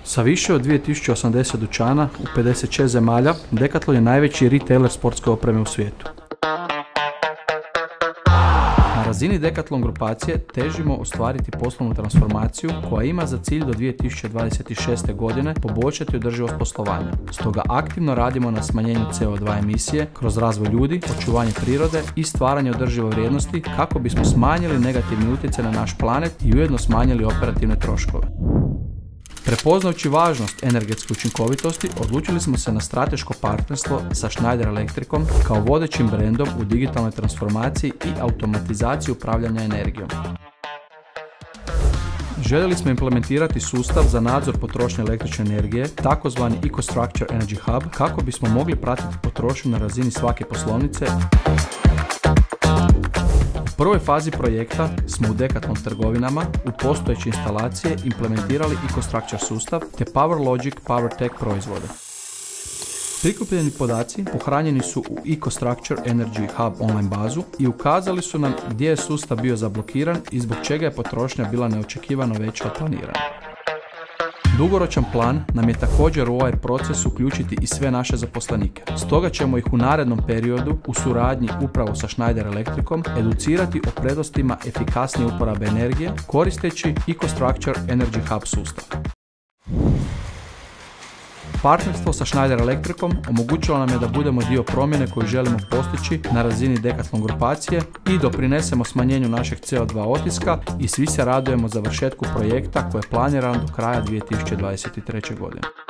Sa više od 2080 dućana u 56 zemalja, Decathlon je najveći retailer sportske opreme u svijetu. Na razini Decathlon grupacije težimo ostvariti poslovnu transformaciju koja ima za cilj do 2026. godine poboljšati održivost poslovanja. Stoga aktivno radimo na smanjenju CO2 emisije kroz razvoj ljudi, očuvanje prirode i stvaranje održive vrijednosti kako bismo smanjili negativni utjecaj na naš planet i ujedno smanjili operativne troškove. Prepoznajući važnost energetske učinkovitosti, odlučili smo se na strateško partnerstvo sa Schneider Electricom kao vodećim brendom u digitalnoj transformaciji i automatizaciji upravljanja energijom. Željeli smo implementirati sustav za nadzor potrošnje električne energije, takozvani EcoStruxure Energy Hub, kako bismo mogli pratiti potrošnju na razini svake poslovnice. U prvoj fazi projekta smo u Decathlon trgovinama u postojeće instalacije implementirali EcoStruxure sustav te PowerLogic PowerTech proizvode. Prikupljeni podaci pohranjeni su u EcoStruxure Energy Hub online bazu i ukazali su nam gdje je sustav bio zablokiran i zbog čega je potrošnja bila neočekivano veća od planirane. Dugoročan plan nam je također u ovaj proces uključiti i sve naše zaposlenike. Stoga ćemo ih u narednom periodu u suradnji upravo sa Schneider Electricom educirati o prednostima efikasnije uporabe energije koristeći EcoStruxure Energy Hub sustav. Partnerstvo sa Schneider Electricom omogućilo nam je da budemo dio promjene koju želimo postići na razini Decathlon grupacije i doprinesemo smanjenju našeg CO2 otiska i svi se radujemo završetku projekta koji je planiran do kraja 2023. godine.